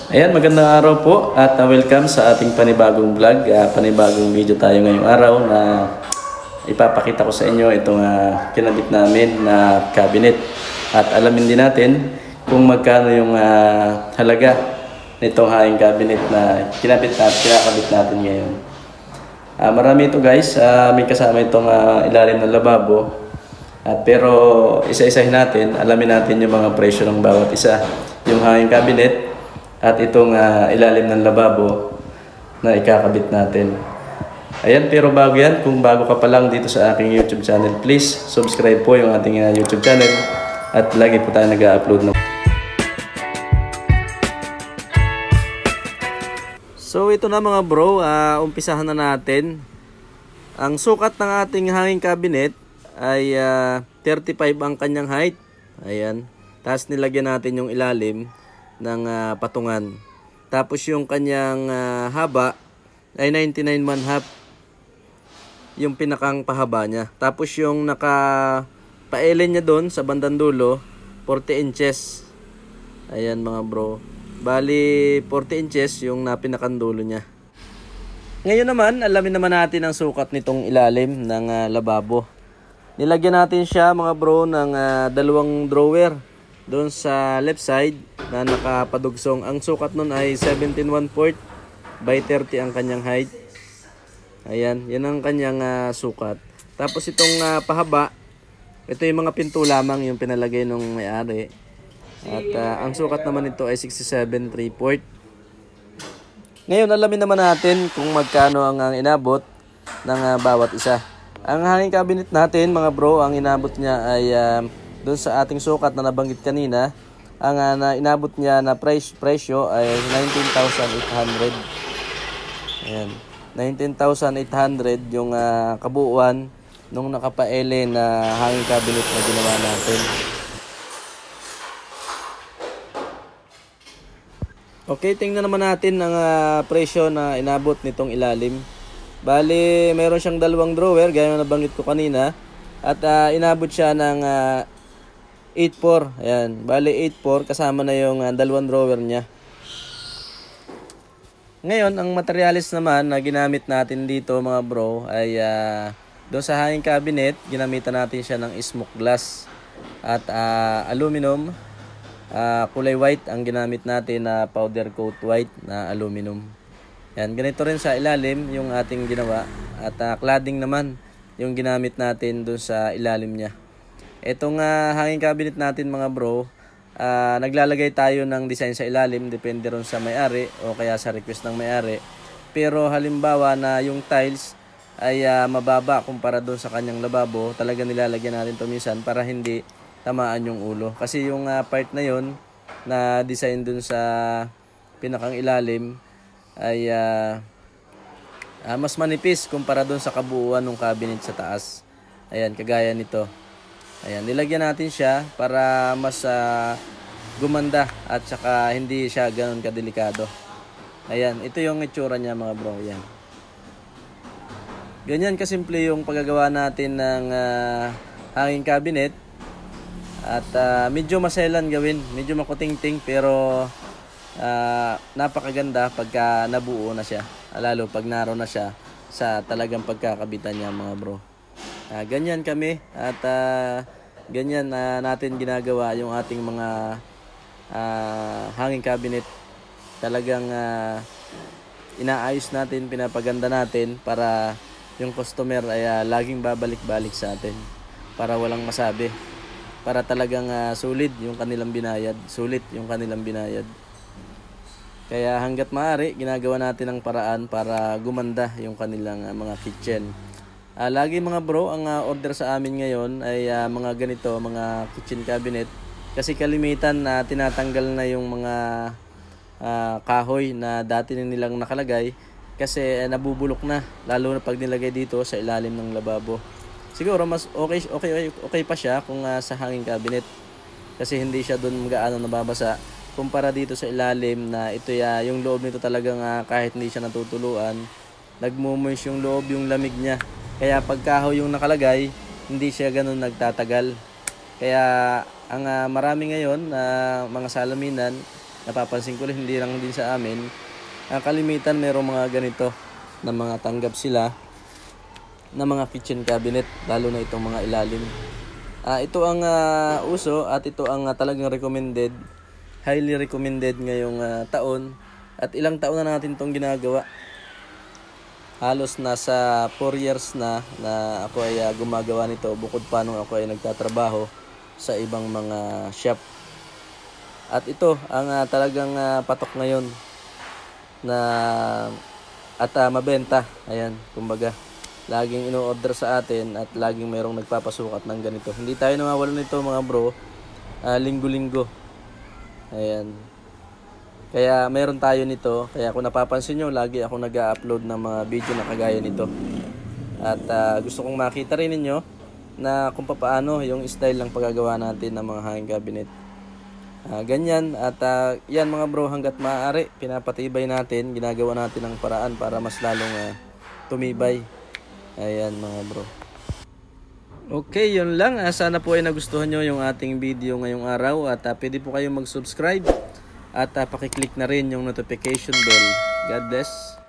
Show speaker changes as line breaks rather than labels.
Ayan, magandang araw po at welcome sa ating panibagong vlog. Panibagong video tayo ngayong araw na ipapakita ko sa inyo itong kinabit namin na cabinet. At alamin din natin kung magkano yung halaga nitong hanging cabinet na kinakabit natin ngayon. Marami ito guys, may kasama itong ilalim ng lababo. Pero isa-isahin natin, alamin natin yung mga presyo ng bawat isa. Yung hanging cabinet at itong ilalim ng lababo na ikakabit natin. Ayan, pero bago yan, kung bago ka pa lang dito sa aking YouTube channel, please subscribe po yung ating YouTube channel at lagi po tayo nag-upload na. So ito na mga bro, umpisahan na natin. Ang sukat ng ating hanging cabinet ay 35 ang kanyang height. Ayan. Tapos nilagyan natin yung ilalim ng patungan. Tapos yung kanyang haba ay 99 1/2 yung pinakang pahaba niya. Tapos yung naka-paelen niya doon sa bandang dulo 40 inches. Ayan mga bro. Bali 40 inches yung napinakang dulo niya. Ngayon naman, alamin naman natin ang sukat nitong ilalim ng lababo. Nilagyan natin siya mga bro ng dalawang drawer doon sa left side na nakapadugsong. Ang sukat nun ay 17 1/4 by 30 ang kanyang height. Ayan, yan ang kanyang sukat. Tapos itong pahaba, ito yung mga pinto lamang yung pinalagay nung may-ari. At ang sukat naman nito ay 67 3/4. Ngayon alamin naman natin kung magkano ang inabot ng bawat isa. Ang hanging cabinet natin mga bro, ang inabot niya ay doon sa ating sukat na nabanggit kanina, ang inabot niya na presyo ay 19,800. Ayan, 19,800 yung kabuuan nung nakapaele na hanging cabinet na ginawa natin. Okay, tingnan naman natin ang presyo na inabot nitong ilalim. Bali, meron siyang dalawang drawer, gaya na nabanggit ko kanina. At inabot siya ng 8.4. Ayan, bali 8.4 kasama na yung dalawang drawer niya. Ngayon, ang materialis naman na ginamit natin dito mga bro ay doon sa hanging cabinet, ginamitan natin siya ng smoke glass at aluminum. Kulay white ang ginamit natin na powder coat white na aluminum. Yan, ganito rin sa ilalim yung ating ginawa at cladding naman yung ginamit natin doon sa ilalim niya. Itong hanging cabinet natin mga bro, naglalagay tayo ng design sa ilalim, depende ron sa may-ari o kaya sa request ng may-ari. Pero halimbawa na yung tiles ay mababa kumpara doon sa kanyang lababo, talaga nilalagyan natin to minsan para hindi tamaan yung ulo. Kasi yung part na yon na design doon sa pinakang ilalim ay mas manipis kumpara doon sa kabuuan ng cabinet sa taas. Ayan, kagaya nito. Ayan, nilagyan natin siya para mas gumanda at saka hindi siya ganoon kadelikado. Ayan, ito yung itsura niya mga bro. Ayan. Ganyan kasimple yung paggagawa natin ng hanging cabinet. At medyo maselan gawin, medyo makutingting pero napakaganda pagka nabuo na siya, lalo pag naroon na siya sa talagang pagkakabitan niya mga bro. Ganyan kami at ganyan natin ginagawa yung ating mga hanging cabinet. Talagang inaayos natin, pinapaganda natin para yung customer ay laging babalik-balik sa atin para walang masabi, para talagang sulit yung kanilang binayad. Kaya hanggat maaari, ginagawa natin ang paraan para gumanda yung kanilang mga kitchen. Lagi mga bro, ang order sa amin ngayon ay mga ganito, mga kitchen cabinet. Kasi kalimitan na tinatanggal na yung mga kahoy na dati nilang nakalagay kasi nabubulok na, lalo na pag nilagay dito sa ilalim ng lababo. Siguro mas okay pa siya kung sa hanging cabinet kasi hindi siya doon gaano nababasa. Kumpara dito sa ilalim na ito yung loob nito talagang kahit hindi siya natutuluan, nagmumoist yung loob, yung lamig niya. Kaya pag kahoy yung nakalagay, hindi siya ganun nagtatagal. Kaya ang marami ngayon na mga salaminan napapansin ko rin hindi lang din sa amin, kalimitan merong mga ganito na mga tanggap sila na mga kitchen cabinet, lalo na itong mga ilalim. Ito ang uso at ito ang talagang recommended, highly recommended ngayong taon, at ilang taon na natin itong ginagawa. Halos nasa 4 years na ako ay gumagawa nito, bukod pa nung ako ay nagtatrabaho sa ibang mga shop. At ito ang talagang patok ngayon na at mabenta. Ayan, kumbaga laging ino-order sa atin at laging mayroong nagpapasukat ng ganito. Hindi tayo nawawalan nito mga bro, linggo-linggo. Ayan. Kaya meron tayo nito. Kaya kung napapansin nyo, lagi ako nag-upload ng mga video na kagaya nito. At gusto kong makita rin ninyo na kung paano yung style ng paggagawa natin ng mga hanging cabinet. Ganyan. At yan mga bro, hanggat maaari, pinapatibay natin, ginagawa natin ang paraan para mas lalong tumibay. Ayan mga bro. Okay, yun lang. Sana po ay nagustuhan nyo yung ating video ngayong araw. At pwede po kayong mag-subscribe. At pakiclick na rin yung notification bell. God bless.